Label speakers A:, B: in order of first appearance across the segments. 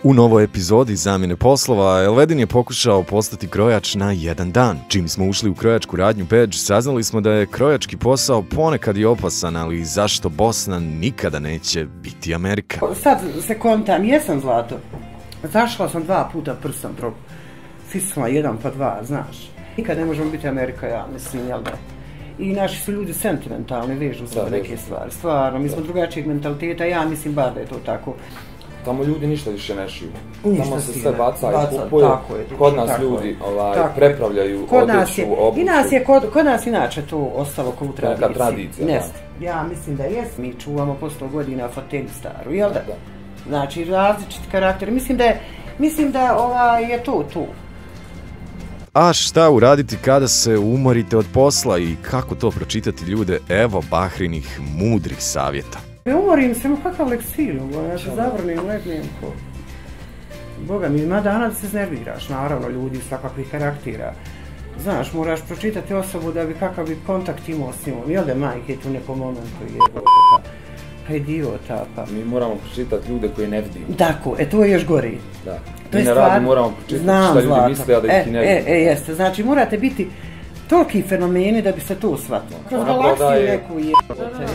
A: U novoj epizodi zamjene poslova, Elvedin je pokušao postati krojač na jedan dan. Čim smo ušli u krojačku radnju Badge, saznali smo da je krojački posao ponekad i opasan, ali zašto Bosna nikada neće biti Amerika.
B: Sad se kontam, jesam zlato. Zašla sam 2 puta prstom tropu. Fisla 1 pa 2, znaš. Nikad ne možemo biti Amerika, ja mislim, jel da? I naši su ljudi sentimentalni, vežu se neke stvari. Stvarno, mi smo drugačijeg mentaliteta, ja mislim bar da je to tako.
C: Tamo ljudi ništa više ne šiju. Tamo se
B: sve
C: sve baca i kupuje. Kod nas ljudi prepravljaju odjeću, obuću.
B: Kod nas inače to ostalo kao u tradiciji.
C: Neka tradicija, da.
B: Ja mislim da jes. Mi čuvamo po 100 godina fotelju staru, jel da? Znači, različiti karakteri. Mislim da je to tu.
A: A šta uraditi kada se umorite od posla i kako to pročitati ljude? Evo Bahrinih mudrih savjeta.
B: Ne umorim se, kakav leksil, ja se zavrnim, legnem ko... Boga mi, ima dana da se iznerviraš, naravno, ljudi svakakvih karaktera. Znaš, moraš pročitati osobu da bi kakav bi kontakt imao s njom, jel da majke tu nekom momentu jebota, pa idiota, pa...
C: Mi moramo pročitati ljude koje ne vidimo.
B: Tako, to je još gori.
C: Da. Mi na radu moramo pročitati šta ljudi misle, a da ih i ne vidimo.
B: Jeste, znači morate biti toliki fenomeni da bi se to shvatilo. Kroz galaksiju neku jebote.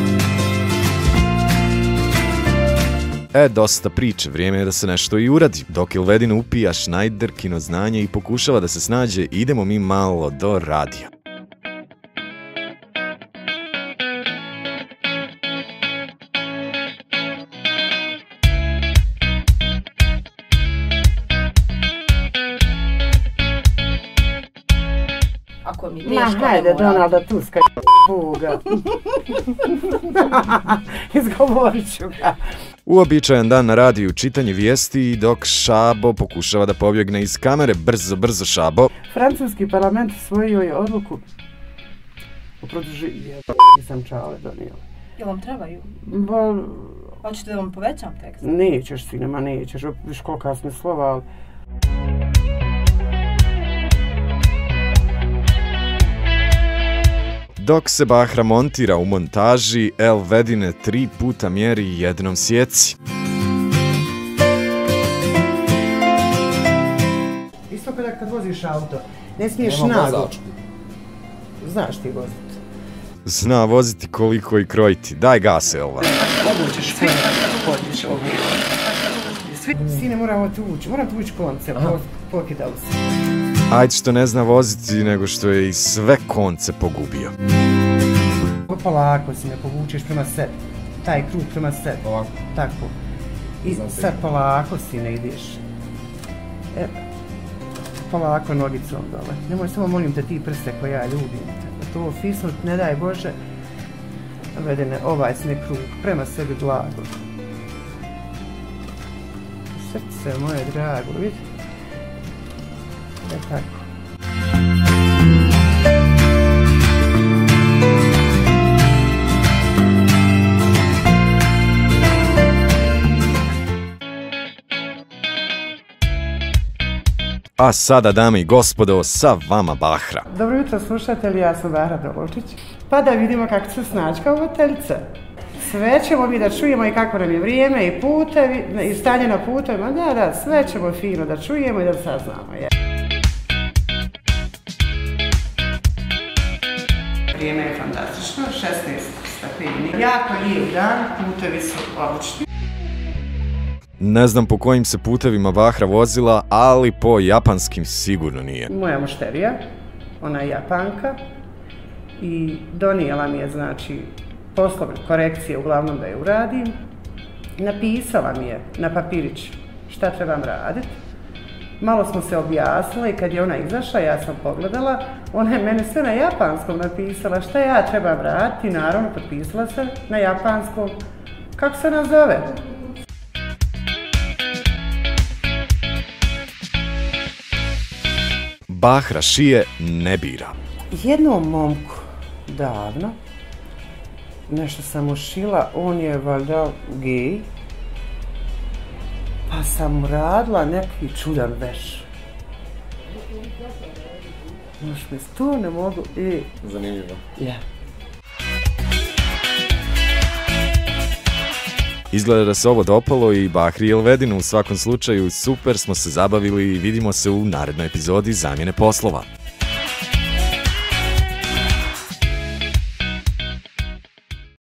A: Dosta priče, vrijeme je da se nešto i uradi. Dok Elvedin upija Schneiderkino znanje i pokušava da se snađe, idemo mi malo do radija.
B: Hajde, Donalda Tuska, Boga. Izgovorit ću ga.
A: Uobičajan dan na radiju, čitanje vijesti, dok Šabo pokušava da pobjegne iz kamere. Brzo, Šabo.
B: Francuski parlament usvojio je odluku o produženju. Nisam čale donio.
D: Jel vam trebaju? Hoćete da vam povećam tekst?
B: Nećeš, sinema, nećeš. Viš kolika smo slova, ali...
A: Dok se Bahra montira u montaži, Elvedine 3 puta mjeri jednom sjeci.
B: Isto kada kad voziš auto, ne smiješ naglo. Znaš ti voziti.
A: Zna voziti koliko i krojiti. Daj gas, Elva.
B: Obućeš podiš ovu. Sine, moramo tući konce, pokidali se.
A: Ajde što ne zna voziti, nego što je i sve konce pogubio.
B: Polako si ne povučeš prema sebi. Taj krug prema sebi.
C: Ovako.
B: Tako. I sad polako si ne ideš. Polako nogicom dole. Nemoj samo molim te ti prste koje ja ljubim. To fisnut, ne daj Bože. Vedene, ovaj si ne krug. Prema sebi blago. Srce moje drago, vidi? Tako.
A: A sada, dame i gospodo, sa vama Bahra.
B: Dobro jutro, slušatelji, ja sam Bahra Dovolčić. Pa da vidimo kako se snaći kao voditeljica. Sve ćemo mi da čujemo i kako nam je vrijeme i putevi, i stanje na putevima. Da, sve ćemo fino da čujemo i da saznamo. Vrijeme je fantastično, 16 stepeni. Jako lijep dan, putevi su odlični.
A: Ne znam po kojim se putevima Bahra vozila, ali po japanskim sigurno nije.
B: Moja mušterija, ona je Japanka i donijela mi je, znači, poslovne korekcije, uglavnom da je uradim. Napisala mi je na papirić šta trebam raditi. Malo smo se objasnili i kad je ona izašla, ja sam pogledala, ona je mene sve na japanskom napisala šta ja trebam raditi, naravno potpisala se na japanskom. Kako se nas zove?
A: Bahra šije ne bira.
B: Jednom momku, davno, nešto sam mu šila, on je valjda gej, pa sam mu radila neki čudan veš. Još mi to ne mogu
C: Zanimljivo.
B: Ja.
A: Izgleda da se ovo dopalo i Bahri i Elvedinu. U svakom slučaju super smo se zabavili i vidimo se u narednoj epizodi Zamjene poslova.